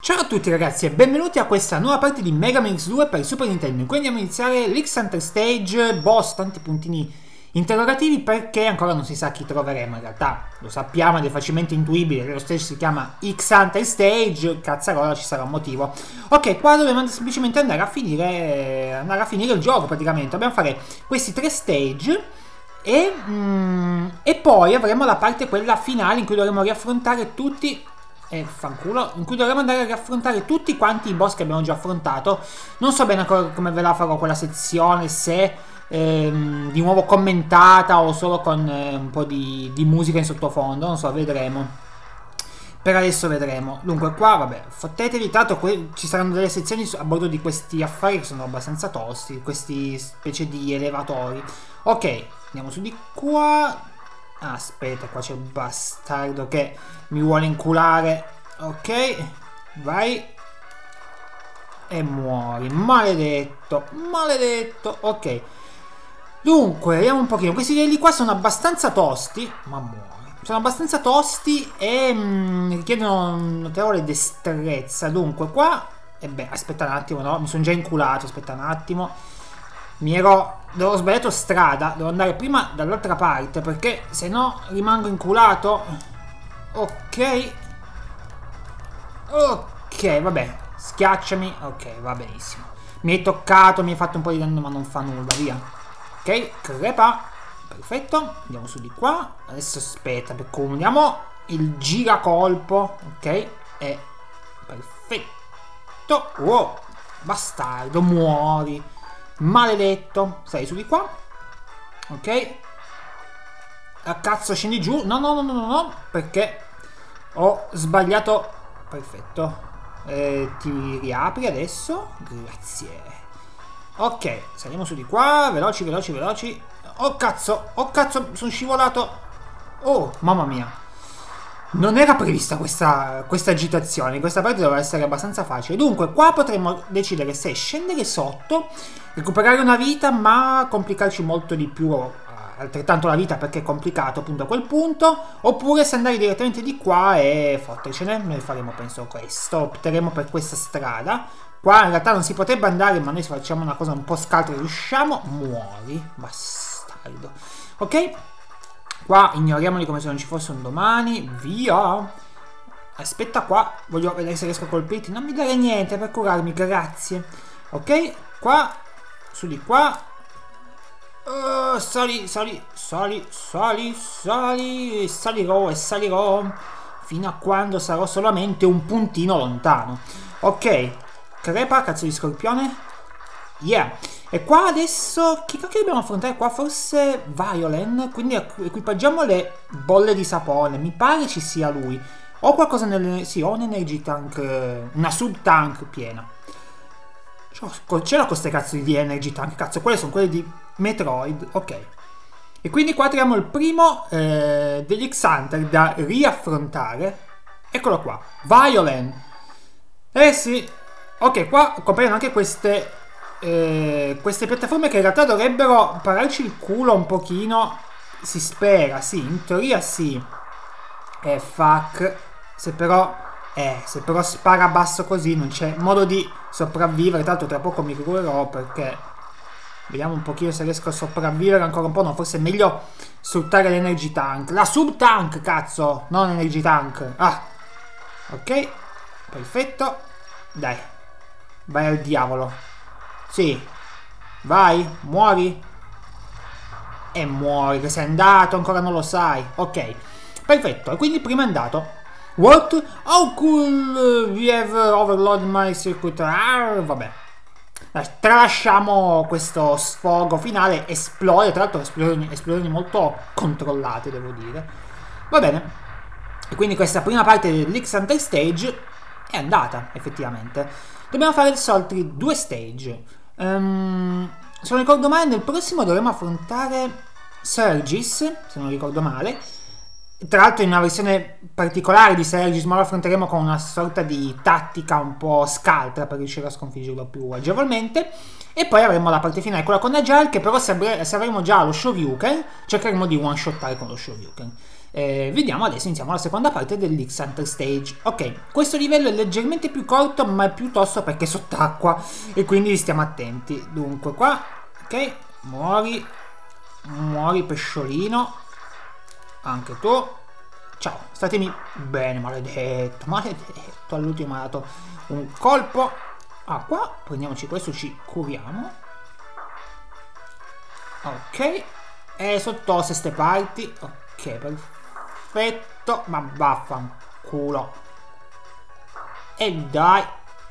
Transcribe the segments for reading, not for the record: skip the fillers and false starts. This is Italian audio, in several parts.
Ciao a tutti ragazzi e benvenuti a questa nuova parte di Mega Man X2 per Super Nintendo, in cui andiamo a iniziare l'X-Hunter Stage, boss, tanti puntini interrogativi perché ancora non si sa chi troveremo. In realtà lo sappiamo ed è facilmente intuibile che lo stage si chiama X-Hunter Stage, cazzarola, ci sarà un motivo. Ok, qua dobbiamo semplicemente andare a finire il gioco praticamente. Dobbiamo fare questi 3 stage e poi avremo la parte quella finale in cui dovremo riaffrontare tutti... fanculo, in cui dovremo andare a riaffrontare tutti quanti i boss che abbiamo già affrontato. Non so bene ancora come ve la farò quella sezione, se di nuovo commentata o solo con un po' di musica in sottofondo, non so, vedremo. Per adesso vedremo. Dunque qua, vabbè, fottetevi, tanto ci saranno delle sezioni a bordo di questi affari che sono abbastanza tosti, questi specie di elevatori. Ok, andiamo su di qua. Aspetta, qua c'è un bastardo che mi vuole inculare. Ok, vai. E muori, maledetto, maledetto. Ok, dunque, vediamo un pochino. Questi livelli qua sono abbastanza tosti. Ma muori. Sono abbastanza tosti e richiedono notevole destrezza. Dunque qua, e beh, aspetta un attimo, no? Mi sono già inculato, aspetta un attimo. Ho sbagliato strada, devo andare prima dall'altra parte perché se no rimango inculato. Ok. Ok, vabbè, schiacciami. Ok, va benissimo. Mi hai toccato, mi hai fatto un po' di danno ma non fa nulla, via. Ok, crepa. Perfetto, andiamo su di qua. Adesso aspetta, perché comuniamo il giracolpo. Ok, e perfetto. Wow, bastardo, muori. Maledetto, stai su di qua. Ok. A cazzo, scendi giù. No, no, no, no, no, no, perché ho sbagliato. Perfetto. Ti riapri adesso. Grazie. Ok, saliamo su di qua. Veloci, veloci, veloci. Oh cazzo, sono scivolato. Oh, mamma mia. Non era prevista questa agitazione. Questa parte doveva essere abbastanza facile. Dunque, qua potremmo decidere se scendere sotto, recuperare una vita, ma complicarci molto di più, altrettanto la vita perché è complicato appunto a quel punto. Oppure se andare direttamente di qua e fottercene. Noi faremo penso questo. Opteremo per questa strada. Qua in realtà non si potrebbe andare, ma noi facciamo una cosa un po' scaltra. Riusciamo. Muori, bastardo. Ok. Qua ignoriamoli come se non ci fosse un domani. Via. Aspetta qua. Voglio vedere se riesco a colpirti. Non mi dare niente per curarmi, grazie. Ok. Qua. Su di qua. Sali, sali, sali, sali, sali. Salirò e salirò fino a quando sarò solamente un puntino lontano. Ok. Crepa, cazzo di scorpione. Yeah. E qua adesso chi cacchio dobbiamo affrontare qua? Forse Violen. Quindi equipaggiamo le bolle di sapone. Mi pare ci sia lui. Ho qualcosa nel... Sì, ho un energy tank. Una sub tank piena. Ce l'ho queste cazzo di energy tank. Cazzo, quelle sono quelle di Metroid. Ok. E quindi qua troviamo il primo degli X-Hunter da riaffrontare. Eccolo qua. Violen. Eh sì. Ok, qua compaiono anche queste piattaforme che in realtà dovrebbero pararci il culo un pochino. Si spera, sì, in teoria sì. Fuck. Se però spara basso così non c'è modo di sopravvivere. Tra l'altro tra poco mi curerò perché vediamo un pochino se riesco a sopravvivere ancora un po'. No, forse è meglio sfruttare l'energy tank. La sub tank, cazzo, non energy tank. Ah, ok, perfetto. Dai, vai al diavolo. Sì, vai, muori. E muori, che sei andato, ancora non lo sai. Ok, perfetto, e quindi prima è andato. What? How cool we have overloaded my circuit. Vabbè. Tralasciamo questo sfogo finale. Esplode, tra l'altro esplosioni molto controllate, devo dire. Va bene. E quindi questa prima parte dell'X-Hunter Stage è andata, effettivamente. Dobbiamo fare adesso altri 2 stage. Se non ricordo male, nel prossimo dovremo affrontare Surgis, se non ricordo male. Tra l'altro in una versione particolare di Surgis, ma lo affronteremo con una sorta di tattica un po' scaltra per riuscire a sconfiggerlo più agevolmente. E poi avremo la parte finale, quella con Agile, che però se avremo già lo Shoryuken, cercheremo di one-shottare con lo Shoryuken. Vediamo adesso, iniziamo la seconda parte dell'X-Hunter Stage. Ok, questo livello è leggermente più corto, ma è più tosto perché è sott'acqua e quindi stiamo attenti. Dunque qua, ok, muori, pesciolino, anche tu. Ciao, statemi bene, maledetto, all'ultimo ha dato un colpo. Qua, prendiamoci questo, ci curiamo. Ok, sono toste ste parti. Ok, perfetto, ma vaffanculo. E dai,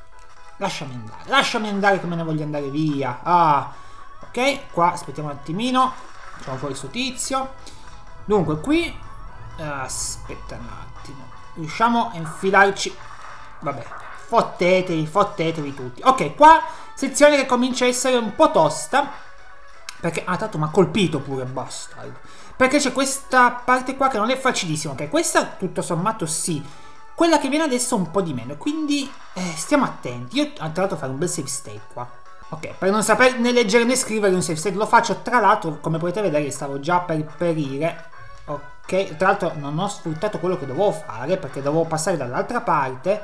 lasciami andare che me ne voglio andare via. Ok, qua aspettiamo un attimino, facciamo fuori questo tizio. Dunque qui, aspetta un attimo, riusciamo a infilarci. Vabbè, fottetevi tutti. Ok, qua sezione che comincia a essere un po' tosta, perché tanto mi ha colpito pure, bastardo. Perché c'è questa parte qua che non è facilissima. Ok, questa tutto sommato sì, quella che viene adesso un po' di meno, quindi stiamo attenti. Io tra l'altro farò un bel save state qua. Ok, per non sapere né leggere né scrivere un save state lo faccio. Tra l'altro, come potete vedere, stavo già per perire. Ok, tra l'altro non ho sfruttato quello che dovevo fare perché dovevo passare dall'altra parte.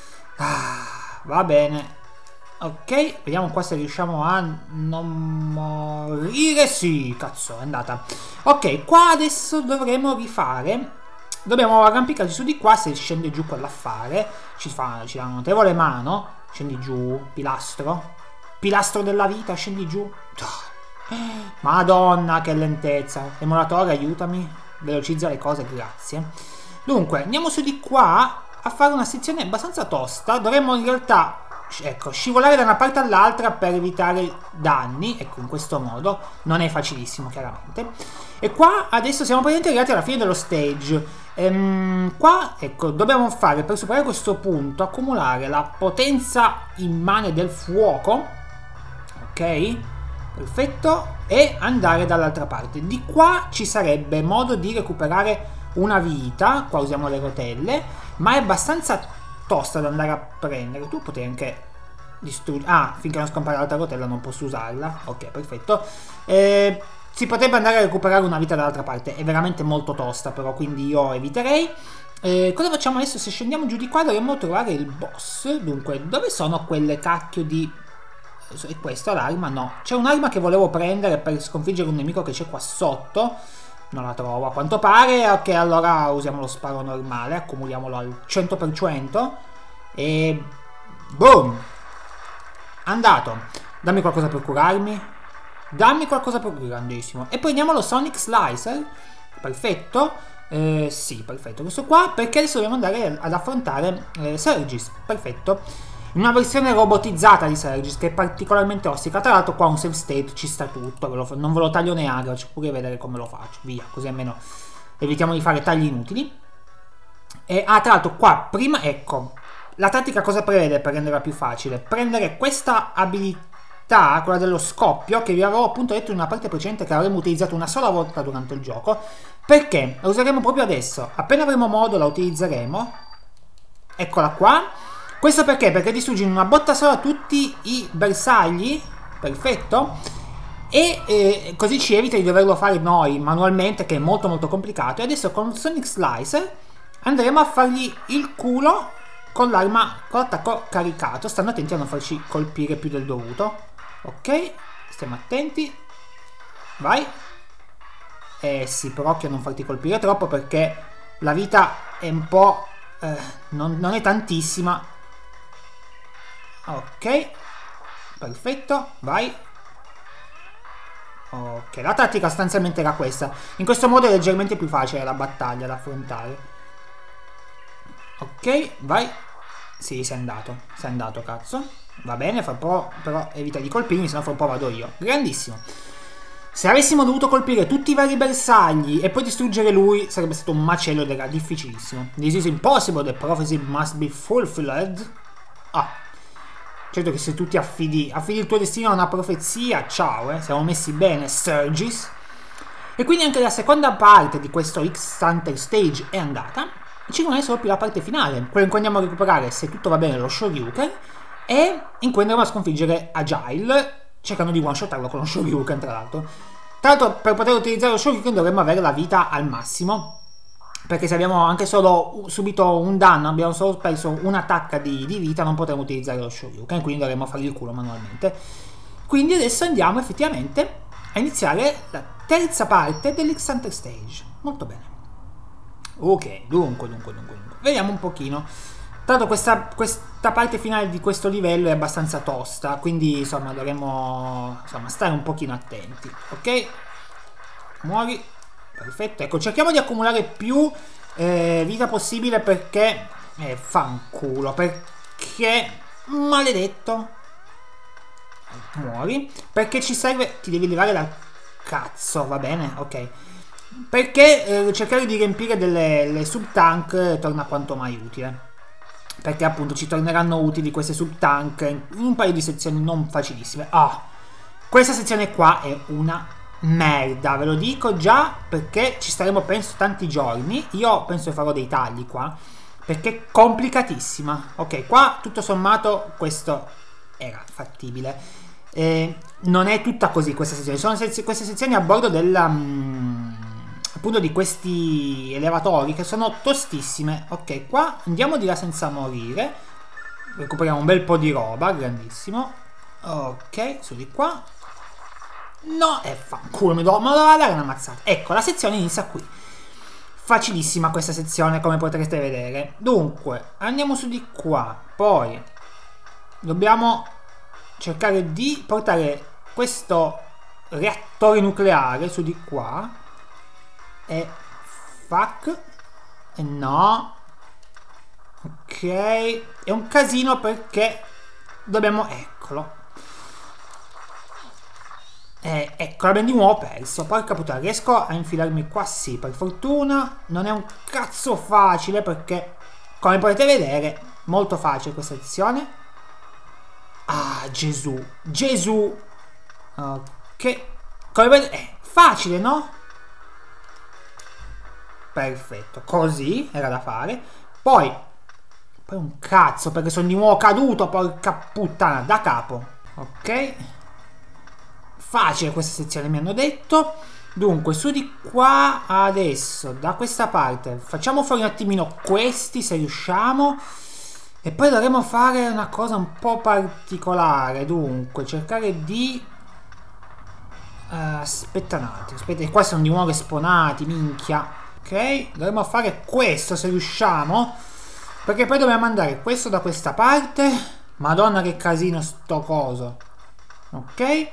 Va bene. Ok, vediamo qua se riusciamo a non morire. Sì, cazzo, è andata. Ok, qua adesso dovremo rifare. Dobbiamo arrampicarci su di qua. Se scende giù quell'affare ci dà una notevole mano. Scendi giù, pilastro della vita, scendi giù. Madonna, che lentezza. Emulatore, aiutami, velocizza le cose, grazie. Dunque, andiamo su di qua a fare una sezione abbastanza tosta. Dovremmo in realtà, ecco, scivolare da una parte all'altra per evitare danni. Ecco, in questo modo. Non è facilissimo, chiaramente. E qua adesso siamo praticamente arrivati alla fine dello stage. Qua, ecco, dobbiamo fare, per superare questo punto, accumulare la potenza immane del fuoco. Ok, perfetto. E andare dall'altra parte. Di qua ci sarebbe modo di recuperare una vita. Qua usiamo le rotelle, ma è abbastanza tosta da andare a prendere. Tu potevi anche distruggere. Finché non scompare l'altra rotella non posso usarla. Ok, perfetto. Si potrebbe andare a recuperare una vita dall'altra parte. È veramente molto tosta però, quindi io eviterei. Cosa facciamo adesso? Se scendiamo giù di qua dovremmo trovare il boss. Dunque, dove sono quelle cacchio di... È questa l'arma? No, c'è un'arma che volevo prendere per sconfiggere un nemico che c'è qua sotto. Non la trovo a quanto pare. Ok, allora usiamo lo sparo normale, accumuliamolo al 100% e boom, andato. Dammi qualcosa per curarmi, grandissimo. E prendiamo lo Sonic Slicer. Perfetto. Sì, perfetto, questo qua, perché adesso dobbiamo andare ad affrontare Sergis. Perfetto. Una versione robotizzata di Sergis che è particolarmente ostica. Tra l'altro qua un save state ci sta tutto. Non ve lo taglio neanche, faccio pure vedere come lo faccio. Via, così almeno evitiamo di fare tagli inutili. Tra l'altro qua prima, ecco, la tattica cosa prevede per renderla più facile? Prendere questa abilità, quella dello scoppio, che vi avevo appunto detto in una parte precedente che avremmo utilizzato una sola volta durante il gioco. Perché la useremo proprio adesso. Appena avremo modo la utilizzeremo. Eccola qua. Questo perché? Perché distrugge in una botta sola tutti i bersagli. Perfetto. E così ci evita di doverlo fare noi manualmente, che è molto molto complicato. E adesso con Sonic Slicer andremo a fargli il culo con l'arma, con l'attacco caricato. Stanno attenti a non farci colpire più del dovuto. Ok, stiamo attenti. Vai. Sì, però occhio a non farti colpire troppo, perché la vita è un po'... non è tantissima. Ok, perfetto, vai. Ok, la tattica sostanzialmente era questa. In questo modo è leggermente più facile la battaglia da affrontare. Ok, vai. Sì, sei andato, cazzo. Va bene, però evita di colpirmi, sennò fra un po' vado io. Grandissimo. Se avessimo dovuto colpire tutti i vari bersagli e poi distruggere lui, sarebbe stato un macello ed era difficilissimo. This is impossible, the prophecy must be fulfilled. Certo che se tu ti affidi il tuo destino a una profezia, ciao, siamo messi bene, Sergis. E quindi anche la seconda parte di questo X-Hunter Stage è andata. Ci rimane solo più la parte finale, quella in cui andiamo a recuperare, se tutto va bene, lo Shoryuken, e in cui andremo a sconfiggere Agile, cercando di one-shotarlo con lo Shoryuken, tra l'altro. Tra l'altro, per poter utilizzare lo Shoryuken dovremmo avere la vita al massimo. perché se abbiamo anche solo subito un danno, abbiamo solo perso un'attacca di vita, non potremo utilizzare lo Shoryuken, quindi dovremo fargli il culo manualmente. Quindi adesso andiamo effettivamente a iniziare la terza parte dell'X-Hunter Stage. Molto bene. Ok, dunque. Vediamo un pochino. Tanto questa parte finale di questo livello è abbastanza tosta, quindi insomma dovremo stare un pochino attenti. Ok? Muori. Perfetto. Ecco, cerchiamo di accumulare più vita possibile perché... fanculo, perché... Maledetto. Muori. Perché ci serve... Ti devi levare dal cazzo, va bene? Ok. Perché cercare di riempire delle sub-tank torna quanto mai utile. Perché appunto ci torneranno utili queste sub-tank in un paio di sezioni non facilissime. Questa sezione qua è una merda, ve lo dico già, perché ci staremo penso tanti giorni. Io penso che farò dei tagli qua, perché è complicatissima. Ok, qua tutto sommato questo era fattibile. Non è tutta così questa sezione. Sono queste sezioni a bordo appunto di questi elevatori che sono tostissime. Ok, qua andiamo di là senza morire. Recuperiamo un bel po' di roba, grandissimo. Ok, su di qua. No, fanculo, me lo va a dare una mazzata. Ecco, la sezione inizia qui. Facilissima questa sezione, come potrete vedere. Dunque, andiamo su di qua. Poi dobbiamo cercare di portare questo reattore nucleare su di qua. E fuck. E no. Ok. È un casino perché dobbiamo... Eccolo. Ecco, l'abbiamo di nuovo perso. Porca puttana, riesco a infilarmi qua? Sì, per fortuna. Non è un cazzo facile perché, come potete vedere, molto facile questa sezione. Ah, Gesù. Gesù. Ok. Come vedete, è facile, no? Perfetto, così era da fare. Poi un cazzo, perché sono di nuovo caduto, porca puttana, da capo. Ok. Facile questa sezione, mi hanno detto. Dunque, su di qua adesso, da questa parte, facciamo fuori un attimino questi, se riusciamo. E poi dovremo fare una cosa un po' particolare. Dunque, cercare di... aspetta un attimo, aspetta, qua sono di nuovo respawnati, minchia. Ok, dovremmo fare questo se riusciamo, perché poi dobbiamo mandare questo da questa parte. Madonna che casino sto coso. Ok.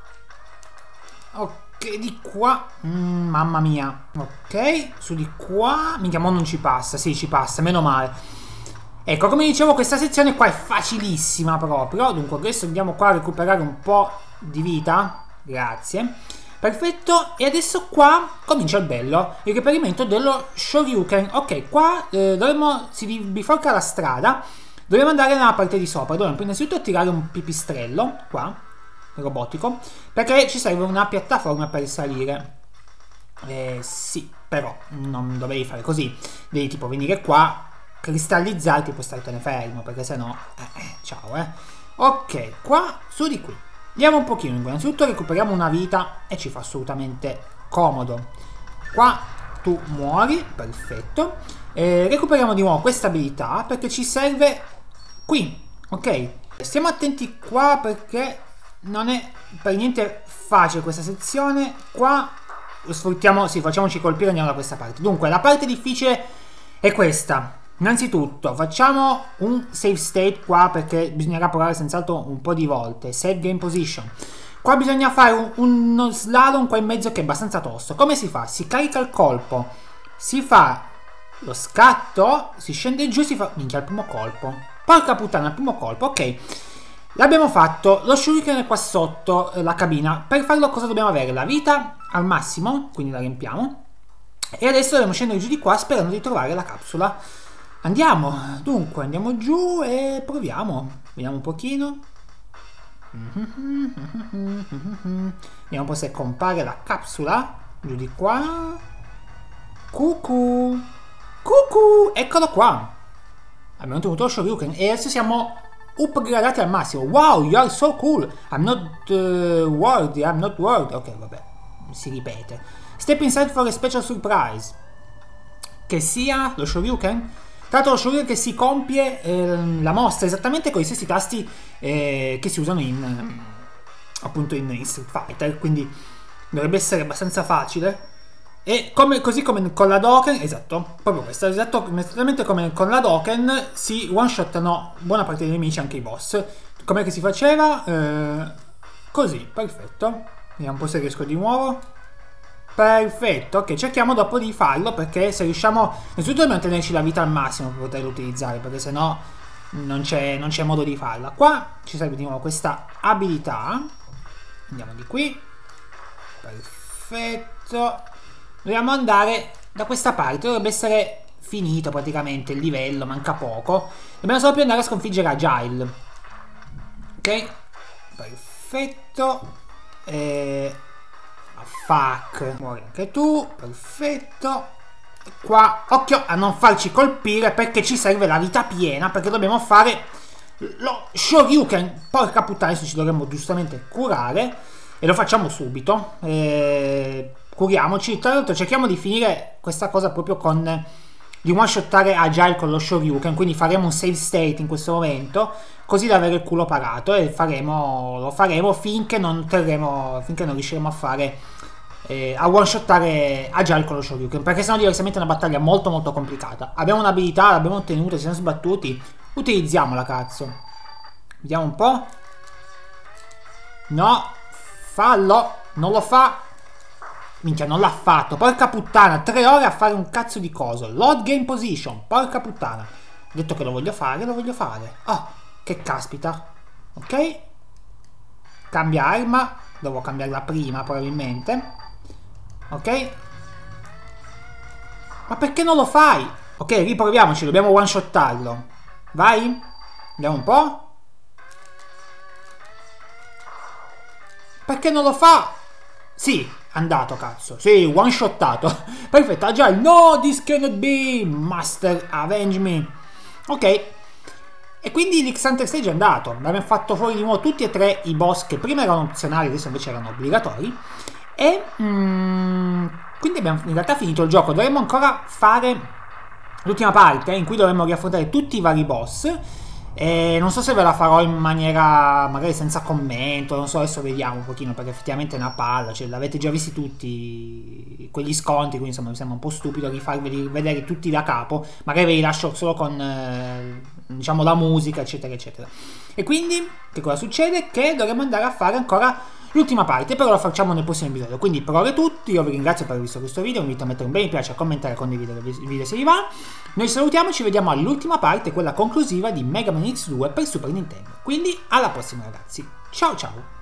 Ok, di qua. Mamma mia. Ok, su di qua. Minchia, mo non ci passa. Sì, ci passa, meno male. Ecco, come dicevo, questa sezione qua è facilissima proprio. Dunque, adesso andiamo qua a recuperare un po' di vita. Grazie. Perfetto, e adesso qua comincia il bello, il reperimento dello Shoryuken. Ok, qua si biforca la strada, dobbiamo andare nella parte di sopra, dobbiamo innanzitutto tirare un pipistrello, qua, robotico, perché ci serve una piattaforma per salire. Sì, però non dovevi fare così, devi tipo venire qua, cristallizzarti e poi startene fermo, perché sennò, ciao, Ok, qua, su di qui. Andiamo un pochino, innanzitutto recuperiamo una vita e ci fa assolutamente comodo. Qua tu muori, perfetto. Recuperiamo di nuovo questa abilità perché ci serve qui, ok? Stiamo attenti qua perché non è per niente facile questa sezione. Qua sfruttiamo, sì, facciamoci colpire e andiamo da questa parte. Dunque, la parte difficile è questa. Innanzitutto facciamo un save state qua perché bisognerà provare senz'altro un po' di volte. Save game position. Qua bisogna fare uno slalom qua in mezzo che è abbastanza tosto. Come si fa? Si carica il colpo, si fa lo scatto, si scende giù, si fa... Minchia, il primo colpo. Porca puttana, il primo colpo, ok. L'abbiamo fatto. Lo Shuriken è qua sotto la cabina. Per farlo cosa dobbiamo avere? La vita al massimo, quindi la riempiamo. E adesso dobbiamo scendere giù di qua sperando di trovare la capsula. Andiamo, dunque andiamo giù e proviamo. Vediamo un pochino. Vediamo un po' se compare la capsula. Giù di qua. Cucù. Cucù. Eccolo qua. Abbiamo ottenuto lo Shoryuken e adesso siamo upgradati al massimo. Wow, you are so cool. I'm not worthy. I'm not worthy. Ok, vabbè. Si ripete. Step inside for a special surprise. che sia lo Shoryuken. Tra l'altro lo Shoryuken che si compie la mossa esattamente con gli stessi tasti che si usano appunto in Street Fighter, quindi dovrebbe essere abbastanza facile. E così come con la Doken, esatto, proprio questo, esattamente come con la Doken si one shottano buona parte dei nemici, anche i boss. Com'è che si faceva? Così, perfetto. Vediamo un po' se riesco di nuovo. Perfetto, ok, cerchiamo dopo di farlo, perché se riusciamo, innanzitutto dobbiamo tenerci la vita al massimo per poterlo utilizzare, perché sennò non c'è modo di farla. Qua ci serve di nuovo questa abilità. Andiamo di qui. Perfetto. Dobbiamo andare da questa parte, dovrebbe essere finito praticamente il livello, manca poco. Dobbiamo solo più andare a sconfiggere Agile. Ok, perfetto. Fuck, muori anche tu, perfetto. E qua, occhio a non farci colpire, perché ci serve la vita piena, perché dobbiamo fare lo Shoryuken. Porca puttana, adesso ci dovremmo giustamente curare, e lo facciamo subito. Curiamoci. Tra l'altro cerchiamo di finire questa cosa proprio con di one shottare Agile con lo Shoryuken, quindi faremo un save state in questo momento, così da avere il culo parato, e lo faremo finché non riusciremo a fare a one shottare Agile con lo Shoryuken, perché sennò diversamente è una battaglia molto molto complicata. Abbiamo un'abilità, l'abbiamo ottenuta, ci siamo sbattuti, utilizziamola, cazzo. Vediamo un po'. No, fallo, non lo fa. Minchia, non l'ha fatto, porca puttana, 3 ore a fare un cazzo di coso. Load game position, porca puttana. Ho detto che lo voglio fare, lo voglio fare. Oh, che caspita. Ok. Cambia arma, devo cambiarla prima probabilmente. Ok. Ma perché non lo fai? Ok, riproviamoci, dobbiamo one shottarlo. Vai. Andiamo un po'. Perché non lo fa? Sì. Andato, cazzo. Sì, one shottato. Perfetto, Agile. No, this cannot be. Master, avenge me. Ok. E quindi l'X-Hunter Stage è andato. Abbiamo fatto fuori di nuovo tutti e 3 i boss che prima erano opzionali, adesso invece erano obbligatori. E quindi abbiamo in realtà finito il gioco. Dovremmo ancora fare l'ultima parte in cui dovremmo riaffrontare tutti i vari boss. Non so se ve la farò in maniera magari senza commento, non so, adesso vediamo un pochino, perché effettivamente è una palla, cioè l'avete già visti tutti quegli scontri, quindi insomma mi sembra un po' stupido rifarveli vedere tutti da capo, magari ve li lascio solo con diciamo la musica eccetera eccetera. E quindi che cosa succede? Che dovremmo andare a fare ancora l'ultima parte, però la facciamo nel prossimo episodio. Quindi per ora è tutto, io vi ringrazio per aver visto questo video, vi invito a mettere un bel mi piace, a commentare e a condividere il video se vi va. Noi salutiamo, ci vediamo all'ultima parte, quella conclusiva di Mega Man X2 per Super Nintendo. Quindi alla prossima ragazzi, ciao ciao!